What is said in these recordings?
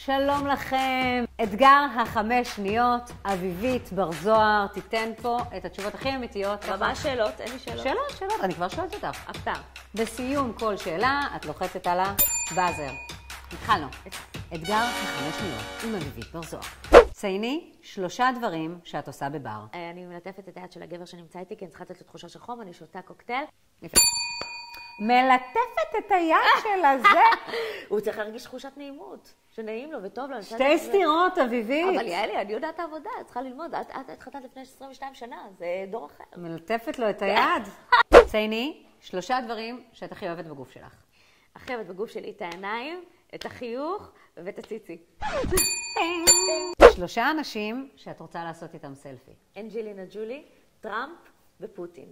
שלום לכם. אתגר ה5 שניות, אביבית בר זוהר תיתן פה את התשובות הכי אמיתיות. ממש שאלות, אין לי שאלות. שאלות, אני כבר שואלת אותך. הפתעה. בסיום כל שאלה, את לוחצת על הבאזר. התחלנו. אתגר ה5 שניות עם אביבית בר זוהר. צייני 3 דברים שאת עושה בבר. אני מלטפת את היד של הגבר שנמצא איתי, כי אני צריכה לתת לו תחושה של חום, אני שותה קוקטייל. יפה. מלטפת את היד של הזה. הוא צריך להרגיש תחושת נעימות, שנעים לו וטוב לו. 2 סתירות, אביבית. אבל יאלי, אני יודעת העבודה, את צריכה ללמוד. את התחתנת לפני 22 שנה, זה דור אחר. מלטפת לו את היד. צייני 3 דברים שאת הכי אוהבת בגוף שלך. הכי אוהבת בגוף שלי את העיניים, את החיוך ואת הציצי. 3 אנשים שאת רוצה לעשות איתם סלפי. אנג'לינה ג'ולי, טראמפ ופוטין.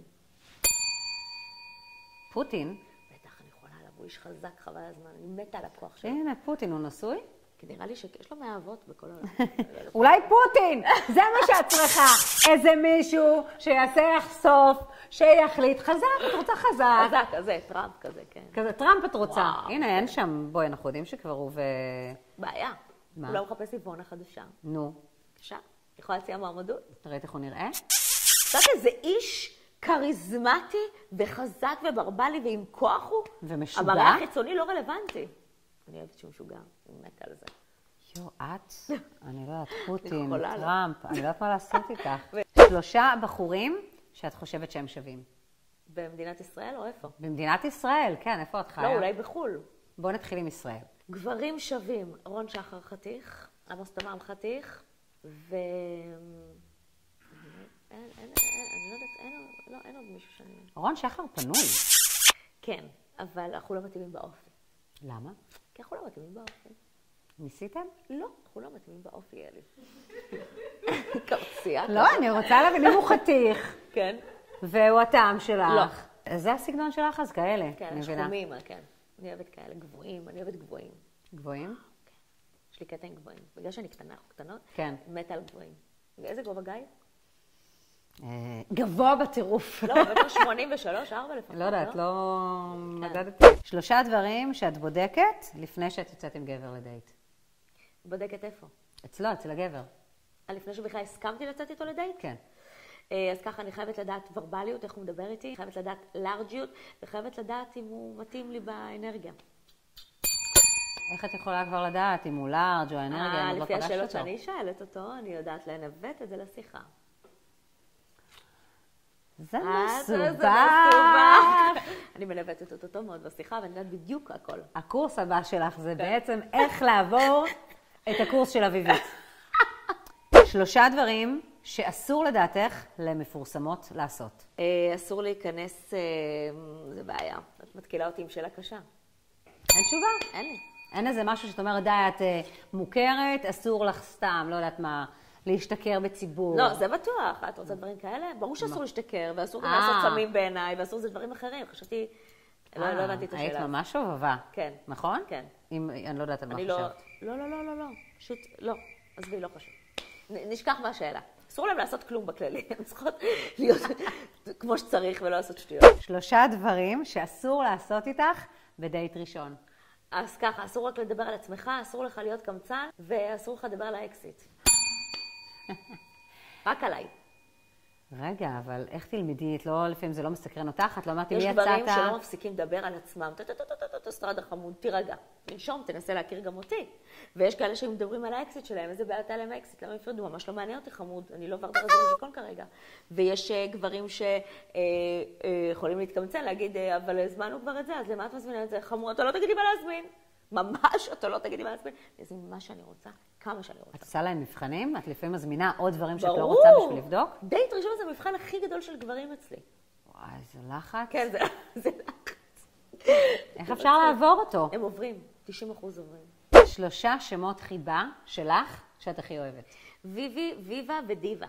פוטין? בטח, אני יכולה עליו, הוא איש חזק, חבל הזמן, אני מתה על הכוח שלו. הנה, פוטין הוא נשוי? כי נראה לי שיש לו מאהבות בכל העולם. אולי פוטין! זה מה שאת צריכה. איזה מישהו שיעשה לך סוף, שיחליט. חזק, את רוצה חזק. חזק, כזה, טראמפ כזה, כן. כזה טראמפ את רוצה. וואו. הנה, אין שם, בואי, אנחנו יודעים שכבר הוא בעיה. מה? הוא לא מחפש ליבונה חדשה. נו, בבקשה, יכולה להציע מועמדות? ראית איך הוא נראה? יודעת איזה איש כריזמטי וחזק וברבלי ועם כוח הוא? ומשוגע? המראה החיצוני לא רלוונטי. אני אוהבת שהוא משוגע, אני מתה על זה. יו, את? אני לא יודעת, פוטין, יכולה, לא. טראמפ, אני לא יודעת מה לעשות איתך. 3 בחורים שאת חושבת שהם שווים. במדינת ישראל או איפה? במדינת ישראל, כן, איפה את חיה? לא, אולי בחול. בואו נתחיל עם ישראל. גברים שווים, רון שחר חתיך, עמוס תמם חתיך, ו... אני לא יודעת, אין עוד מישהו שאני... רון שחר פנוי. כן, אבל אנחנו לא מתאימים באופי. למה? כי אנחנו לא מתאימים באופי. ניסיתם? לא, אנחנו לא מתאימים באופי, אלי. קרצייה. לא, אני רוצה להבין אם הוא חתיך. כן. והוא הטעם שלך. לא. זה הסגנון שלך, אז כאלה. כן, שחומים, כן. אני אוהבת כאלה גבוהים, אני אוהבת גבוהים. גבוהים? כן. יש לי קטע עם גבוהים. בגלל שאני קטנות, כן. מתה על גבוהים. איזה גובה גיא? גבוה בטירוף. לא, בטח 83, 4 לפחות. לא יודעת, לא מדדתי. 3 דברים שאת בודקת לפני שאת יוצאת עם גבר לדייט. בודקת איפה? אצלו, אצל הגבר. לפני שבכלל הסכמתי לצאת איתו לדייט? כן. אז ככה אני חייבת לדעת ורבליות, איך הוא מדבר איתי, חייבת לדעת לארג'יות, וחייבת לדעת אם הוא מתאים לי באנרגיה. איך את יכולה כבר לדעת אם הוא לארג' או האנרגיה, אני לא לפי פגשת השאלות אותו? שאני שואלת אותו, אני יודעת לנווט את זה לשיחה. זה זה מסובך. אני מנווטת אותו טוב מאוד בשיחה, ואני יודעת בדיוק הכל. הקורס הבא שלך זה בעצם איך לעבור את הקורס של אביבית. 3 דברים שאסור לדעתך למפורסמות לעשות. אסור להיכנס, זה בעיה. את מתקילה אותי עם שאלה קשה. אין תשובה? אין לי. אין איזה משהו שאת אומרת, די, את מוכרת, אסור לך סתם, לא יודעת מה, להשתכר בציבור. לא, זה בטוח. את רוצה דברים כאלה? ברור שאסור להשתכר, ואסור גם לעשות סמים בעיניי, ואסור זה דברים אחרים. חשבתי, לא הבנתי את השאלה. היית ממש אוהבה. כן. נכון? כן. אני לא יודעת על מה אני חשבת. לא. פשוט, לא. עזבי, לא חשוב. נשכח מהשאלה. אסור להם לעשות כלום בכללי. הן צריכות להיות כמו שצריך ולא לעשות שטויות. 3 דברים שאסור לעשות איתך בדייט ראשון. אז ככה, אסור רק לדבר על עצמך, אסור לך להיות קמצן, ואסור לך לדבר על האקסיט. רק עליי. רגע, אבל איך תלמדי? לפעמים זה לא מסקרן אותך, את לא אמרתי מי יש יצאת? דברים שלא מפסיקים לדבר על עצמם. אסטרדה חמוד, תירגע. תנשום, תנסה להכיר גם אותי. ויש כאלה שמדברים על האקסיט שלהם, איזה בעיה הייתה להם האקסיט, למה יפרדו? ממש לא מעניין אותי חמוד, אני לא ורדר על זה מזיקון כרגע. ויש גברים שיכולים להתקמצן, להגיד, אבל הזמנו כבר את זה, אז למה את מזמינה את זה? חמוד, אתה לא תגידי מה להזמין. ממש, אתה לא תגידי מה להזמין. אני אזמין מה שאני רוצה, כמה שאני רוצה. את עושה להם מבחנים? את לפעמים מזמינה עוד דברים שאת לא רוצה בשביל לבדוק? דייט ראשון זה המבחן הכי גדול של גברים אצלי. וואי, זה לחץ. כן, זה לחץ. איך אפשר לעבור אותו? הם עוברים, 90% עוברים. 3 שמות חיבה שלך שאת הכי אוהבת. ויבי, ויבה ודיבה.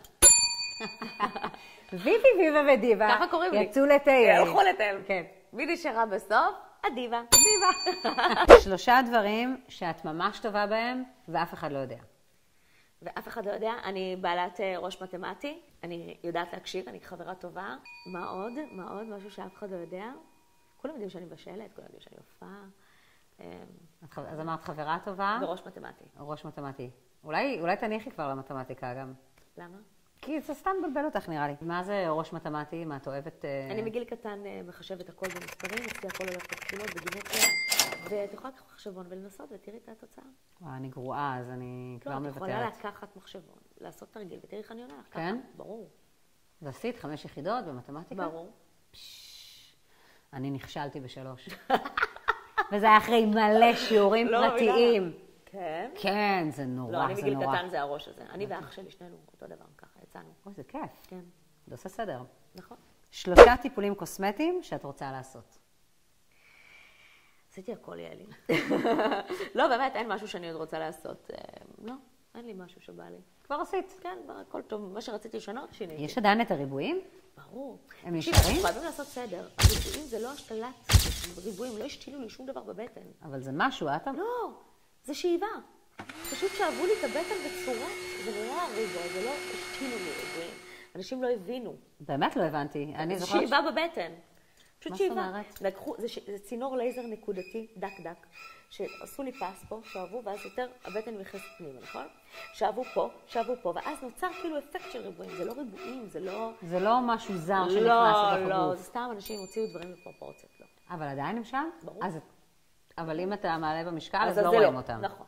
ויבי, ויבה ודיבה. ככה קוראים לי. יצאו לטייל. הלכו לטייל. כן. מי נשארה בסוף? הדיבה. דיבה. 3 דברים שאת ממש טובה בהם ואף אחד לא יודע. ואף אחד לא יודע, אני בעלת ראש מתמטי, אני יודעת להקשיב, אני חברה טובה. מה עוד? משהו שאף אחד לא יודע. כולם יודעים שאני בשלט, כולם יודעים שאני הופעה. אז אמרת חברה טובה. וראש מתמטי. ראש מתמטי. אולי תניחי כבר למתמטיקה גם. למה? כי זה סתם מבלבל אותך נראה לי. מה זה ראש מתמטי? מה את אוהבת? אני מגיל קטן מחשבת הכל במספרים, אצלי הכל הולך בבחינות, בגימטריה, ואת יכולה לקחת מחשבון ולנסות ותראי את התוצאה. אני גרועה, אז אני כבר לא, את יכולה מבטרת. לקחת מחשבון, לעשות תרגיל, ותראי איך אני עונה לך. כן? ככה, ברור. ועשית 5 יחידות במתמטיקה? ברור. אני נכשלתי ב3. וזה היה אחרי מלא שיעורים פרטיים. כן? כן, זה נורא, לא, אני זה בגיל נורא. קטן זה הראש הזה. אני ואח שלי, שנינו אותו דבר, ככה, יצאנו. אוי, זה כיף. כן, זה עושה סדר. נכון. 3 טיפולים קוסמטיים שאת רוצה לעשות. עשיתי הכל, יאלי. לא, באמת, אין משהו שאני עוד רוצה לעשות. לא, אין לי משהו שבא לי. כבר עשית. כן, הכל טוב. מה שרציתי לשנות, שיניתי. יש עדיין את הריבועים? ברור. הם תקשיב, נשארים? אנחנו חייבים לעשות סדר. הריבועים זה לא השתלת ריבועים, לא השתילו לי שום דבר בבטן. אבל זה משהו, את... לא, זה שאיבה. פשוט שאהבו לי את הבטן בצורה, זה לא היה ריבוע, זה לא השתילו לי ריבועים. אנשים לא הבינו. באמת לא הבנתי. אני זה זוכרת... שאיבה בבטן. פשוט מה שאיבה. זאת אומרת? לקחו, זה צינור לייזר נקודתי, דק, שעשו לי פס פה, שאהבו, ואז יותר הבטן נכנסת פנימה, נכון? שאהבו פה, ואז נוצר כאילו אפקט של ריבועים. זה לא ריבועים, זה לא... זה לא משהו זר שנכנס לא, לתוך לא, הגוף. זה סתם אנשים הוציאו דברים בפרופורציות, לא. אבל עדיין הם שם? ברור. אבל אם אתה מעלה במשקל, אז אז לא זה רואים אותם. נכון.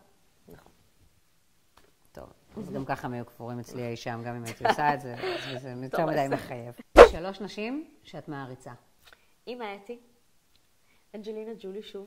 טוב, אז גם ככה הם היו כפורים אצלי אי שם, גם אם הייתי עושה את זה, אז זה יותר טוב, מדי אז- מחייב. 3 נשים שאת מעריצה. אמא אתי, אנג'לינה ג'ולי שוב.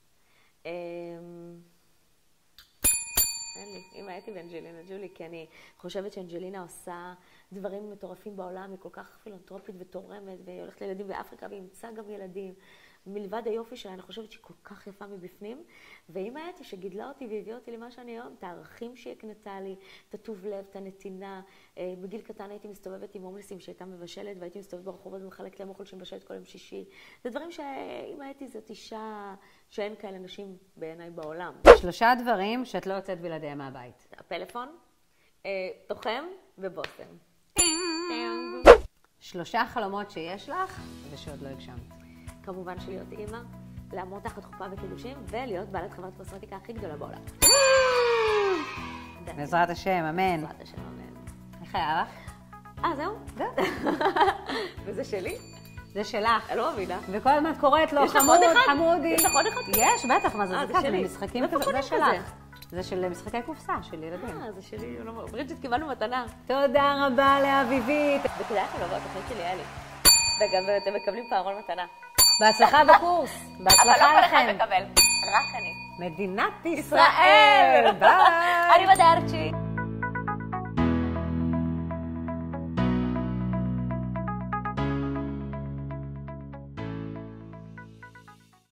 אין לי, אמא אתי ואנג'לינה ג'ולי, כי אני חושבת שאנג'לינה עושה דברים מטורפים בעולם, היא כל כך פילנטרופית ותורמת, והיא הולכת לילדים באפריקה והיא ימצא גם ילדים. מלבד היופי שלה, אני חושבת שהיא כל כך יפה מבפנים. ואמא אתי שגידלה אותי והביאה אותי למה שאני היום, את הערכים שהיא הקנתה לי, את הטוב לב, את הנתינה. בגיל קטן הייתי מסתובבת עם הומלסים שהייתה מבשלת, והייתי מסתובבת ברחובות ומחלקת להם אוכל שמבשלת כל יום שישי. זה דברים שאמא אתי זאת אישה שאין כאלה נשים בעיניי בעולם. 3 דברים שאת לא יוצאת בלעדיהם מהבית. הפלאפון, תוחם ובושם. 3 חלומות שיש לך ושעוד לא הגשמת. כמובן שלהיות אימא, לעמוד תחת חופה וקידושים, ולהיות בעלת חברת קוסמטיקה הכי גדולה בעולם. בעזרת השם, אמן. בעזרת השם, אמן. איך היה לך? זהו? וזה שלי? זה שלך. אני לא מבינה. וכל הזמן את קוראת לו יש לך חמוד, עוד אחד? חמודי. יש לך עוד אחד? יש, בטח, מה זה זה זה כזה, שלי. משחקים איפה כזה, קונים זה שלך. כזה? זה של משחקי קופסה, של ילדים. זה שלי, בריג'יט קיבלנו מתנה. תודה רבה לאביבית. וכדאי לכם לבוא, התוכנית שלי היה לי. וגם אתם מקבלים פעמון מתנה. בהצלחה בקורס. אבל בהצלחה לא כל אחד לכם. מקבל, רק אני. מדינת ישראל. ביי. אני בדרצ'י.